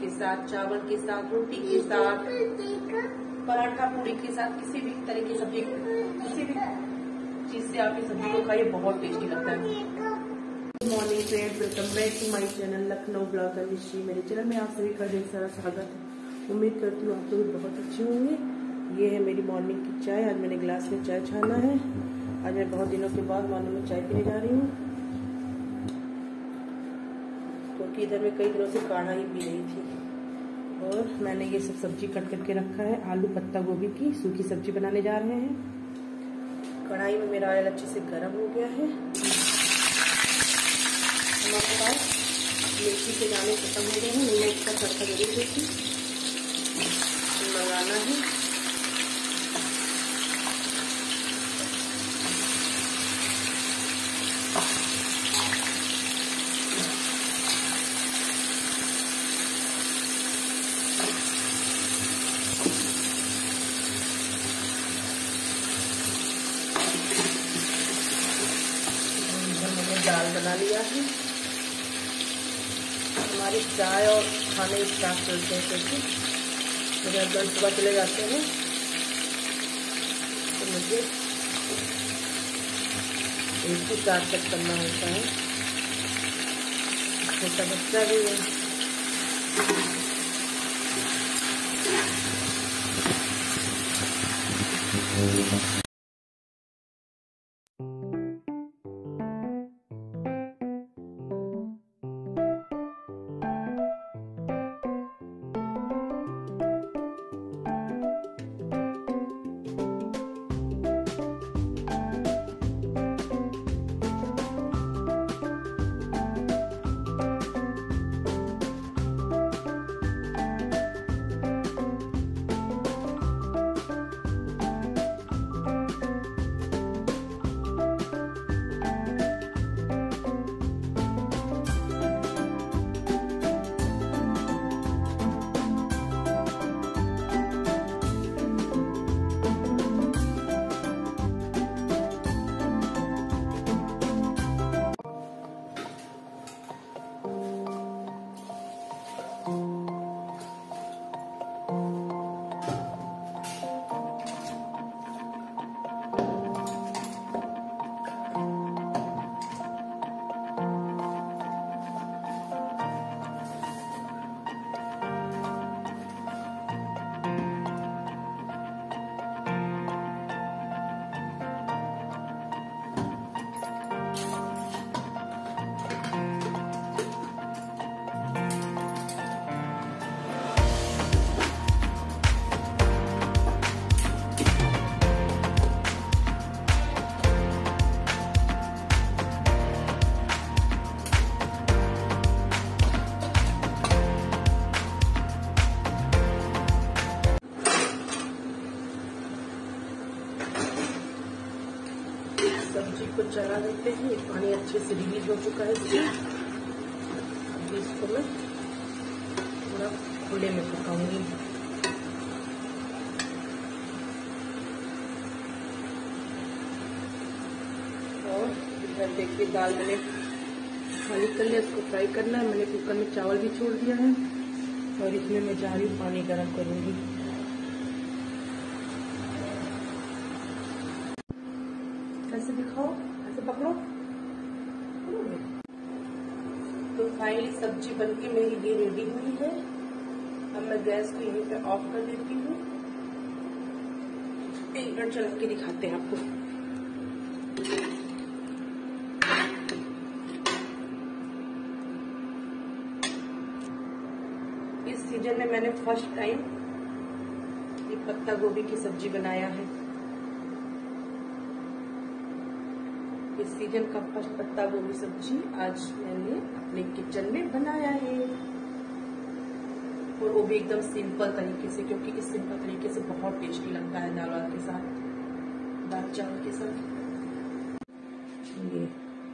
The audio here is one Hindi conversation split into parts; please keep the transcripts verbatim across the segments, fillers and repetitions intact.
के साथ, चावल के साथ, रोटी के साथ, पराठा पूरी के साथ, किसी भी तरह की सब्जी, किसी भी चीज से आप इस सब्जी को खाइए, बहुत टेस्टी लगता है। Good morning friends, welcome back to my channel Lucknow blogger Nishi. मेरे चैनल में आप सभी का ढेर सारा स्वागत है। उम्मीद करती हूँ आप लोग बहुत अच्छे होंगे। ये है मेरी मॉर्निंग की चाय। आज मैंने ग्लास में चाय छाना है। आज मैं बहुत दिनों के बाद मॉर्निंग में चाय पीने जा रही हूँ, क्योंकि इधर में कई दिनों से काढ़ा ही पी रही थी। और मैंने ये सब सब्जी कट करके रखा है। आलू पत्ता गोभी की सूखी सब्जी बनाने जा रहे हैं। कढ़ाई में मेरा ऑयल अच्छे से गर्म हो गया है। हमारे पास मेथी के दाने खत्म हो गए हैं, मैं इसका तड़का जरूर देती लगाना है। दाल बना लिया है। हमारी चाय और खाने स्टार्ट करते हैं, क्योंकि मेरे हस्बैंड सुबह चले जाते हैं तो मुझे इनको चार तक करना होता है। छोटा बच्चा भी है। सब्जी को चला देते हैं। ये पानी अच्छे से रिलीज हो चुका है। अभी इसको मैं थोड़ा खुले में पकाऊंगी। और इधर देखिए दाल मैंने खाली कर लिया, इसको फ्राई करना है। मैंने कुकर में चावल भी छोड़ दिया है और इसमें मैं जा रही हूँ पानी गर्म करूंगी। ऐसे दिखाओ, ऐसे पकड़ो। तो फाइनली सब्जी बनके मेरी ये रेडी हुई है। अब मैं गैस को यहीं पे ऑफ कर देती हूँ। एक मिनट चला के दिखाते हैं आपको। इस सीजन में मैंने फर्स्ट टाइम ये पत्ता गोभी की सब्जी बनाया है। इस सीजन का फर्स्ट पत्ता गोभी सब्जी आज मैंने अपने किचन में बनाया है, और वो भी एकदम सिंपल तरीके से, क्योंकि इस सिंपल तरीके से बहुत टेस्टी लगता है दाल वाल के साथ, दाल चावल के साथ। ये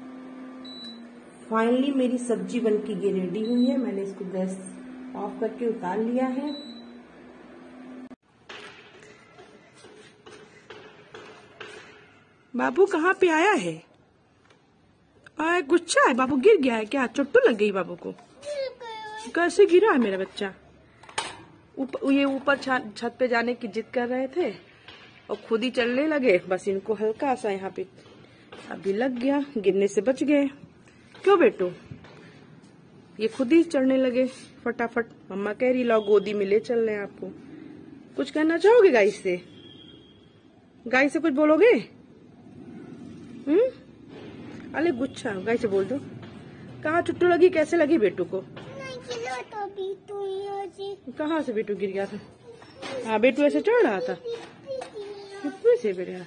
फाइनली मेरी सब्जी बनके ये रेडी हुई है। मैंने इसको गैस ऑफ करके उतार लिया है। बाबू कहाँ पे आया है? आ, गुस्सा है बाबू, गिर गया है क्या? चोट लग गई बाबू को? कैसे गिरा है मेरा बच्चा? ऊपर ये ऊपर छत पे जाने की जिद कर रहे थे और खुद ही चलने लगे। बस इनको हल्का सा यहाँ पे अभी लग गया, गिरने से बच गए। क्यों बेटू? ये खुद ही चढ़ने लगे फटाफट। मम्मा कह रही लो गोदी में ले चल रहे हैं आपको। कुछ कहना चाहोगे गाय से? गाय से कुछ बोलोगे? हम्म अरे गुच्छा गाय से बोल दो। कहाँ चुट्टू लगी? कैसे लगी बेटू को? कहाँ से बेटू गिर गया था? हाँ बेटू ऐसे चढ़ रहा था से बेटा?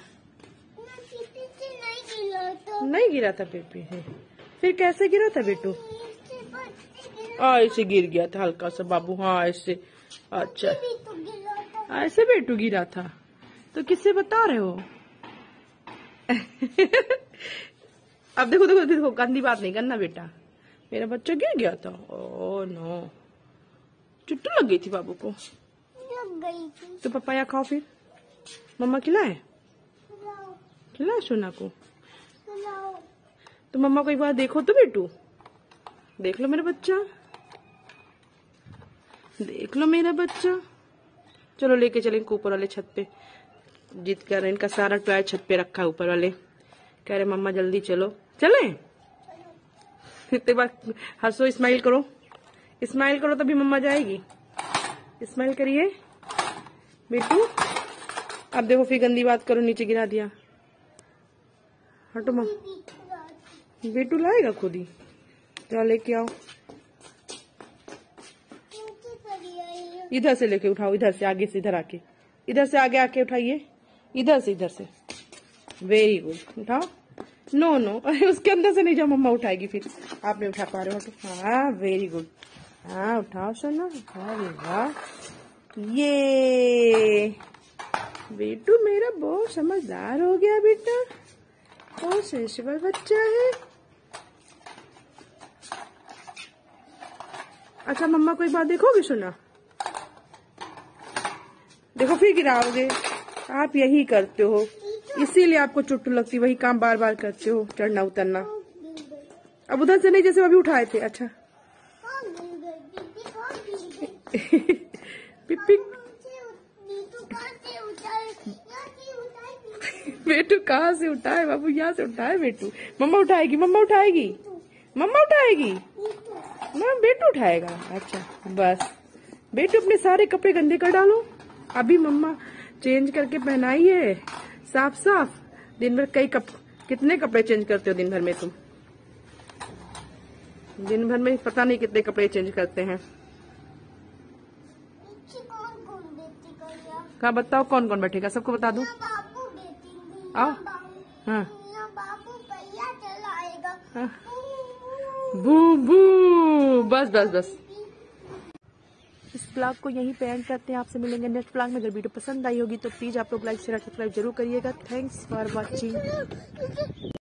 नहीं गिरा था पेट से। फिर कैसे गिरा था बेटू? हाँ ऐसे गिर गया था हल्का सा बाबू। हाँ ऐसे। अच्छा ऐसे बेटू गिरा था। तो किससे बता रहे हो? अब देखो देखो देखो गंदी बात नहीं करना बेटा। मेरा बच्चा गिर गया था। ओह नो, चुट्टू लग गई थी बाबू को। लग गई थी। तो पपाया खाओ फिर। मम्मा खिलाए? खिलाए सोना को? तो मम्मा को एक बार देखो तो बेटू। देख लो मेरा बच्चा, देख लो मेरा बच्चा। चलो लेके चले इनको ऊपर वाले छत पे। जिद कर रहे, इनका सारा टॉय छत पे रखा है ऊपर वाले। कह रहे मम्मा जल्दी चलो। चले? इतने बार हंसो, स्माइल करो, स्माइल करो तभी मम्मा जाएगी। स्माइल करिए बेटू। अब देखो फिर गंदी बात करो, नीचे गिरा दिया। हटो मम्मा। बेटू लाएगा खुद ही। चलो लेके आओ। इधर से लेके उठाओ, इधर से आगे से, इधर आके, इधर से आगे आके उठाइए। इधर से, इधर से। Very good. उठाओ। नो नो, अरे उसके अंदर से नहीं, जब मम्मा उठाएगी फिर। आप नहीं उठा पा रहे हो। हाँ वेरी गुड। हाँ उठाओ सोना। अरे वाह, ये बेटू मेरा बहुत समझदार हो गया बेटा। बहुत सेंसिबल बच्चा है। अच्छा मम्मा को एक बार देखोगे सोना? देखो फिर गिराओगे। आप यही करते हो, इसीलिए आपको चुट्टू लगती। वही काम बार बार करते हो, चढ़ना उतरना। अब उधर से नहीं, जैसे अभी उठाए थे। अच्छा पिप्पी बेटू कहाँ से उठाए बाबू? यहाँ से उठाए बेटू। मम्मा उठाएगी, मम्मा उठाएगी, मम्मा उठाएगी। ना बेटू उठाएगा। अच्छा बस बेटू अपने सारे कपड़े गंदे कर डालो। अभी मम्मा चेंज करके पहनाई है साफ साफ। दिन भर कई कप कितने कपड़े चेंज करते हो दिन भर में तुम? दिन भर में पता नहीं कितने कपड़े चेंज करते हैं। कौन कौन बेटी करेगा? कहाँ बताओ कौन कौन बैठेगा? सबको बता दो। बाबू बेटी। आओ। हाँ बाबू पहिया चलाएगा। हाँ। बू बू। बस बस बस। इस ब्लॉग को यहीं पे एंड करते हैं। आपसे मिलेंगे नेक्स्ट ब्लॉग में। अगर वीडियो पसंद आई होगी तो प्लीज आप लोग लाइक शेयर सब्सक्राइब जरूर करिएगा। Thanks for watching.